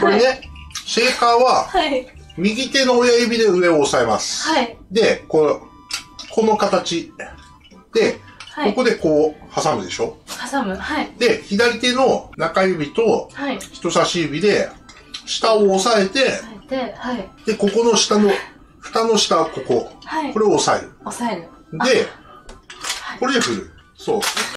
これね、シェーカーは、 はい。 右手の親指で上を押さえます。 はい。 で、この形で、 はい、 ここでこう挟むでしょ。 挟む。はい。 で、左手の中指と人差し指で下を押さえて、 はい。 で、ここの下の、蓋の下、ここ。はい。これを押さえる。 押さえる。 で、これで振る。そう。